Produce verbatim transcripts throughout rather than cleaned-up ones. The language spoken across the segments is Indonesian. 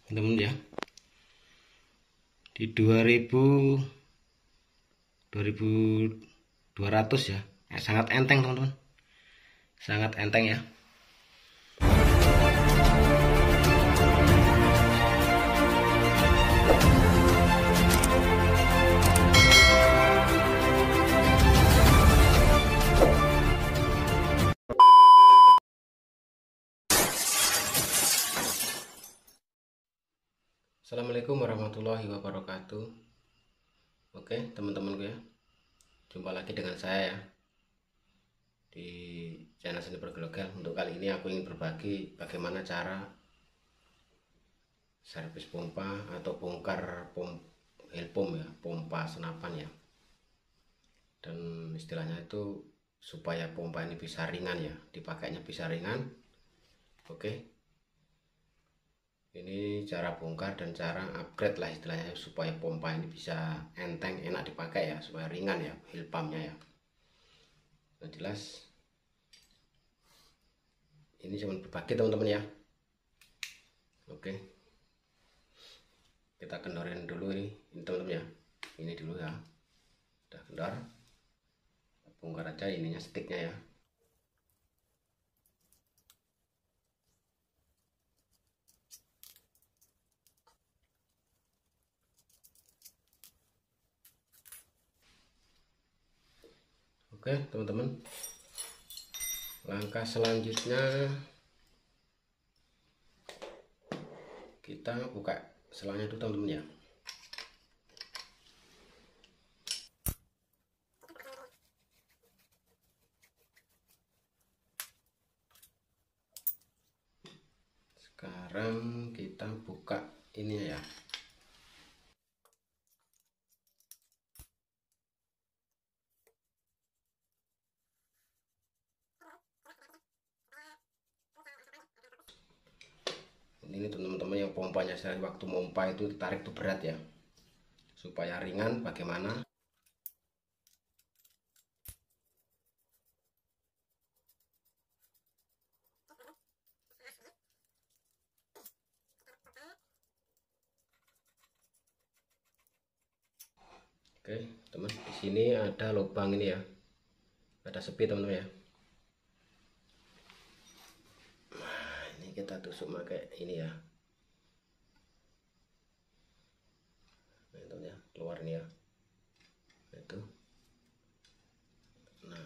teman-teman ya. Di dua ribu dua ribu dua ratus ya. Eh, sangat enteng teman-teman. Sangat enteng ya. Assalamualaikum warahmatullahi wabarakatuh. Oke teman-temanku ya, jumpa lagi dengan saya ya di channel Seni Bergelogal. Untuk kali ini aku ingin berbagi bagaimana cara servis pompa atau bongkar pom helpom ya, pompa senapan ya. Dan istilahnya itu supaya pompa ini bisa ringan ya, dipakainya bisa ringan. Oke, ini cara bongkar dan cara upgrade lah istilahnya, supaya pompa ini bisa enteng, enak dipakai ya, supaya ringan ya helpomnya ya. Nah, jelas ini cuma berbagi teman-teman ya. Oke, kita kendorin dulu ini, ini teman-teman ya. Ini dulu ya, udah kendor, bongkar aja ininya, sticknya ya. Oke teman-teman, langkah selanjutnya kita buka selangnya dulu teman-teman ya. Sekarang kita buka ini ya. Ini teman-teman yang pompanya, saya waktu pompa itu tarik tuh berat ya, supaya ringan bagaimana. Oke teman, di sini ada lubang ini ya, ada sepi teman-teman ya. Nah, ini kita tusuk pakai ini ya. Nah, itu ya, keluar nih ya. Itu. Nah,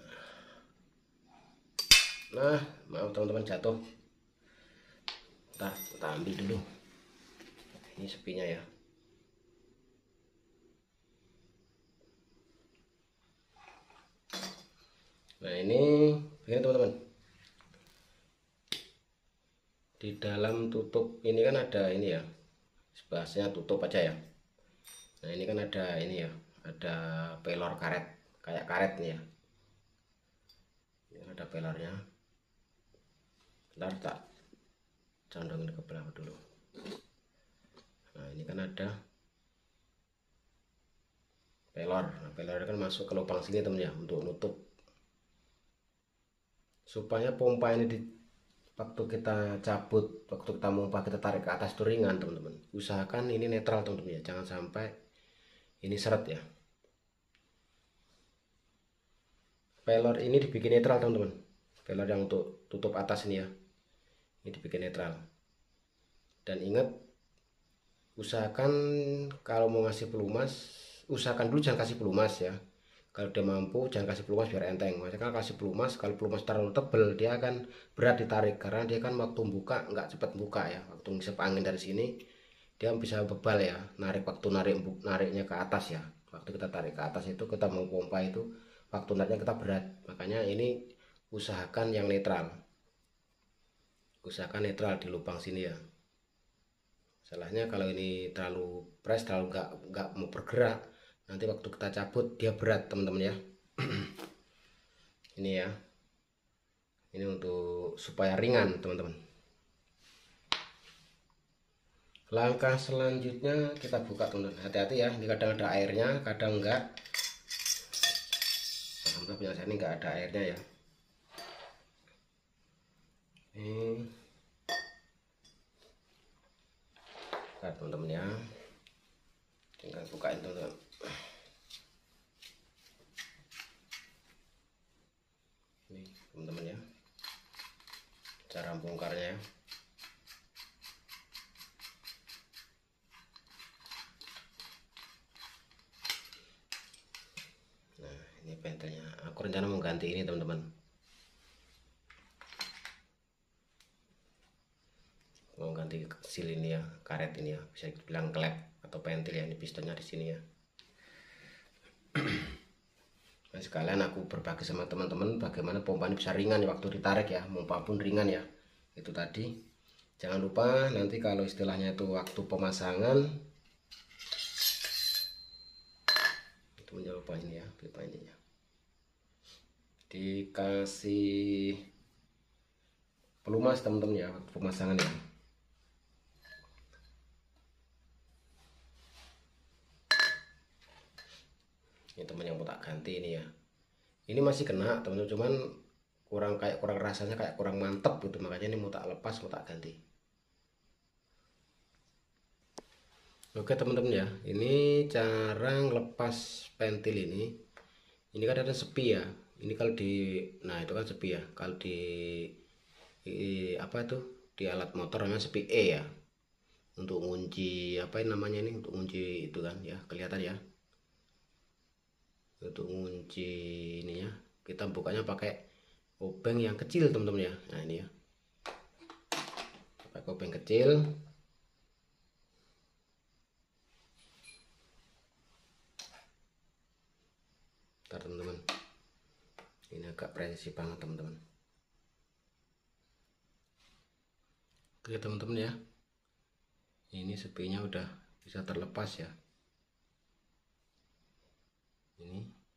nah maaf teman-teman, jatuh. Ntar kita ambil dulu. Ini sepinya ya. Nah ini begini teman-teman, di dalam tutup ini kan ada ini ya, sebahasanya tutup aja ya. Nah ini kan ada ini ya, ada pelor karet, kayak karet nih ya. Ini ada pelornya. Bentar tak condongin ke belakang dulu. Nah ini kan ada pelor. Nah pelor kan masuk ke lubang sini teman ya, untuk nutup, supaya pompa ini di waktu kita cabut, waktu kita pompa kita tarik ke atas itu ringan teman-teman. Usahakan ini netral teman-teman ya, jangan sampai ini seret ya. Pelor ini dibikin netral teman-teman, pelor yang untuk tutup atas ini ya, ini dibikin netral. Dan ingat, usahakan kalau mau ngasih pelumas, usahakan dulu jangan kasih pelumas ya. Kalau dia mampu jangan kasih pelumas biar enteng. Maksudnya kalau kasih pelumas, kalau pelumas terlalu tebel dia akan berat ditarik, karena dia kan waktu buka nggak cepat buka ya. Waktu ngisep angin dari sini dia bisa bebal ya, narik waktu narik nariknya ke atas ya. Waktu kita tarik ke atas itu, kita mau pompa itu waktu nariknya kita berat. Makanya ini usahakan yang netral, usahakan netral di lubang sini ya. Salahnya kalau ini terlalu press, terlalu nggak nggak mau bergerak, nanti waktu kita cabut dia berat teman-teman ya. Ini ya, ini untuk supaya ringan teman-teman. Langkah selanjutnya kita buka teman-teman, hati-hati ya, ini kadang ada airnya, kadang enggak. Alhamdulillah punya saya ini enggak ada airnya ya. Ini Nah, teman-teman ya, tinggal bukain teman-teman. Ini teman-teman ya, cara bongkarnya. Nah, ini pentilnya. Aku rencana mau ganti ini teman-teman. Mau ganti seal ini ya, karet ini ya, bisa dibilang klep atau pentil ya. Ini pistonnya di sini ya. Nah, sekalian aku berbagi sama teman-teman bagaimana pompa ini bisa ringan waktu ditarik ya, pompa pun ringan ya. Itu tadi. Jangan lupa nanti kalau istilahnya itu waktu pemasangan itu menjawab ini ya, pipa ini ya. Dikasih pelumas teman-teman ya waktu pemasangan ya. Ini teman yang mau tak ganti ini ya. Ini masih kena teman-teman, cuman kurang kayak kurang rasanya kayak kurang mantep gitu, makanya ini mau tak lepas, mau tak ganti. Oke teman-teman ya, ini cara ngelepas pentil ini. Ini kan ada sepi ya. Ini kalau di, nah itu kan sepi ya. Kalau di, di apa itu di alat motor namanya sepi E ya. Untuk ngunci apa namanya ini, untuk ngunci itu kan ya, kelihatan ya. Untuk ngunci ini ya, kita bukanya pakai obeng yang kecil teman-teman ya. Nah ini ya, pakai obeng kecil. Ntar teman-teman, ini agak presisi banget teman-teman. Oke teman-teman ya, ini sepinya udah bisa terlepas ya. Ini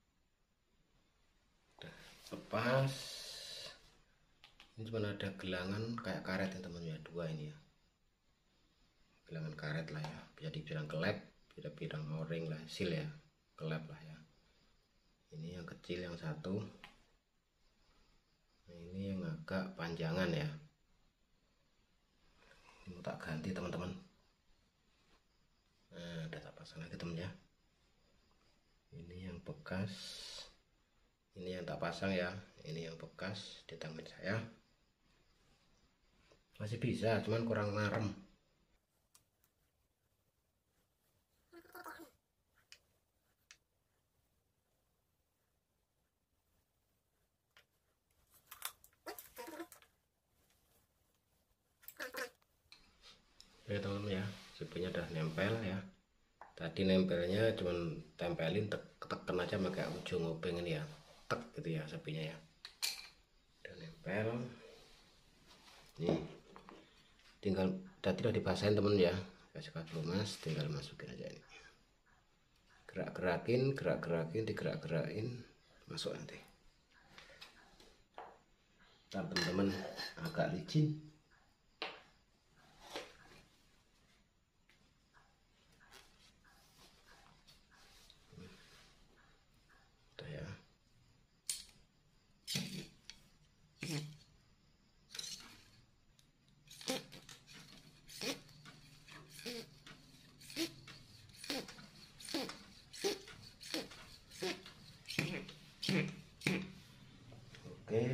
udah lepas. Ini cuma ada gelangan kayak karet ya teman ya, dua ini ya, gelangan karet lah ya, bisa dibilang kelep, bisa dibilang o-ring lah, seal ya, kelep lah ya. Ini yang kecil yang satu, nah, ini yang agak panjangan ya. Ini mau tak ganti teman-teman. Nah udah tak pasang lagi teman ya. Ini yang bekas, ini yang tak pasang ya, ini yang bekas di tangan saya. Masih bisa, cuman kurang marem. Oke teman-teman ya, sepinya udah nempel ya. Tadi nempelnya cuman tempelin tek tekan aja pakai ujung obeng ini ya, tek gitu ya sepinya ya. Udah nempel. Nih, tinggal tadi udah dibasahin temen ya, kasih pelumas, tinggal masukin aja ini. Gerak-gerakin, gerak-gerakin, digerak-gerakin, masuk nanti. Ntar teman-teman agak licin. Udah ya. Oke,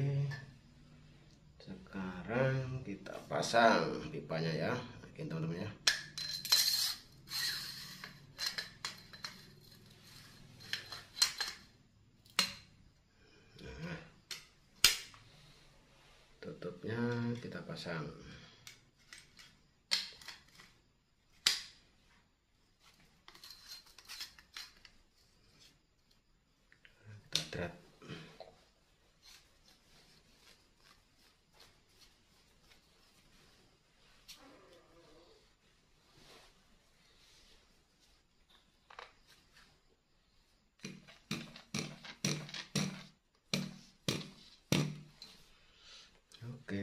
sekarang kita pasang pipanya ya, oke teman-teman ya. Nah, tutupnya kita pasang. Kita drat. Oke.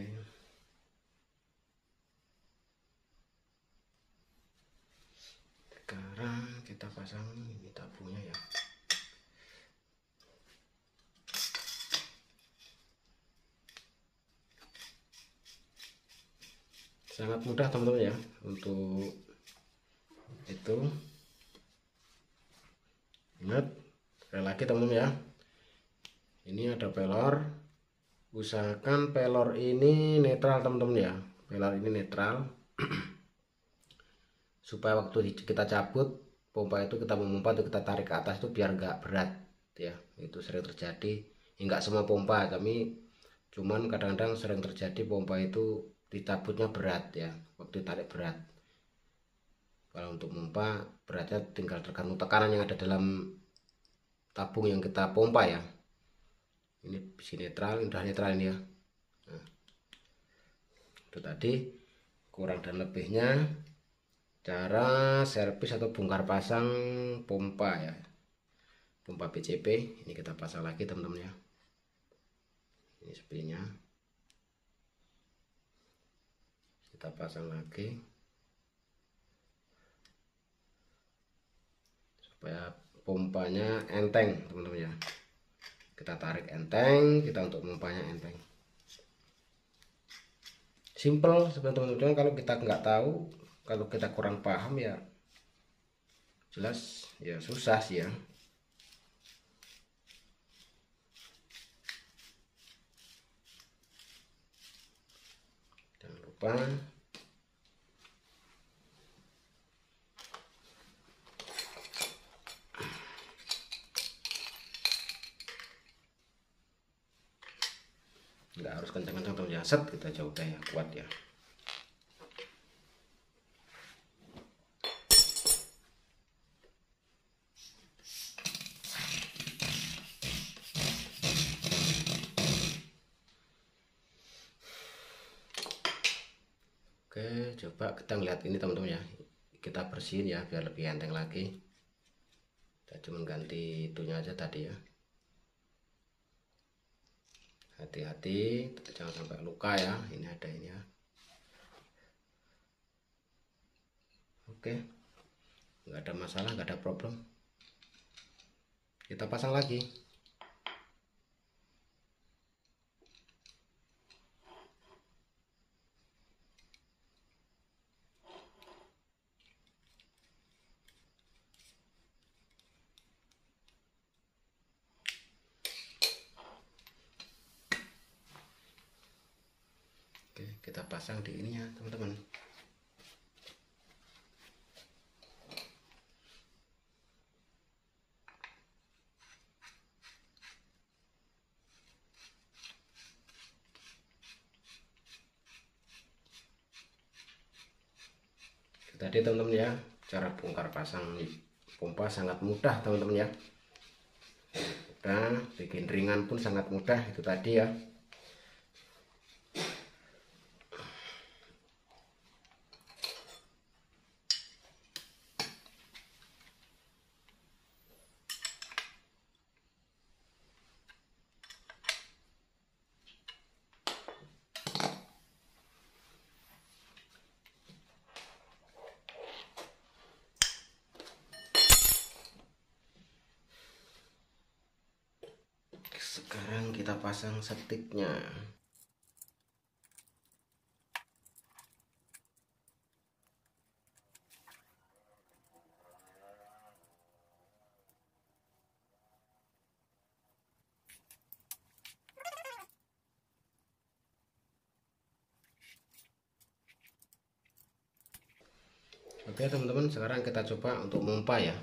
Sekarang kita pasang ini tabungnya ya. Sangat mudah teman-teman ya untuk itu. Ingat sekali lagi teman-teman ya, ini ada pelor, usahakan pelor ini netral teman-teman ya, pelor ini netral supaya waktu kita cabut pompa itu, kita memompa itu kita tarik ke atas itu biar nggak berat ya. Itu sering terjadi, enggak semua pompa, kami cuman kadang-kadang sering terjadi pompa itu dicabutnya berat ya, waktu ditarik berat. Kalau untuk pompa beratnya tinggal tergantung tekanan yang ada dalam tabung yang kita pompa ya. Ini besi netral, udah netral ini ya. Nah, itu tadi kurang dan lebihnya cara servis atau bongkar pasang pompa ya, pompa B C P. Ini kita pasang lagi teman-teman ya, ini sepinya kita pasang lagi supaya pompanya enteng teman-teman ya. Kita tarik enteng, kita untuk pompanya enteng. Simple sebenarnya teman-teman, kalau kita nggak tahu, kalau kita kurang paham ya jelas ya susah sih ya. Jangan lupa nggak harus kencang-kencang teman ya, set kita aja udah ya, kuat ya. Oke, coba kita lihat ini teman-teman ya, kita bersihin ya biar lebih enteng lagi. Kita cuma ganti itunya aja tadi ya. Hati-hati jangan sampai luka ya, ini ada ini ya. Oke, nggak ada masalah, nggak ada problem, kita pasang lagi. Oke, kita pasang di ininya teman-teman. Tadi teman-teman ya, cara bongkar pasang pompa sangat mudah teman-teman ya. Udah bikin ringan pun sangat mudah, itu tadi ya. Sekarang kita pasang setiknya. Oke teman-teman, sekarang kita coba untuk memompa ya.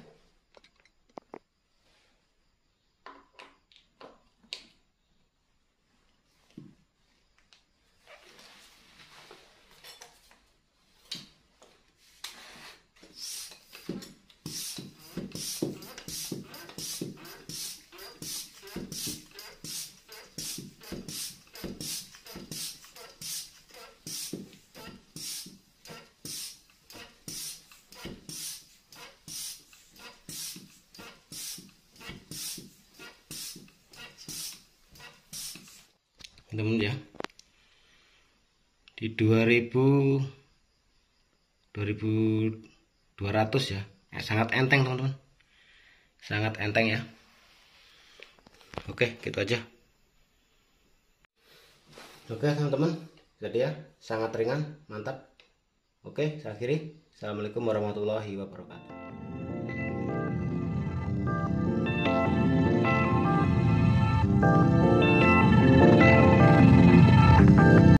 Teman-teman ya, di dua ribu dua ratus ya, eh, sangat enteng teman-teman, sangat enteng ya. Oke, gitu aja. Oke teman-teman, jadi ya sangat ringan, mantap. Oke, saya akhiri. Assalamualaikum warahmatullahi wabarakatuh.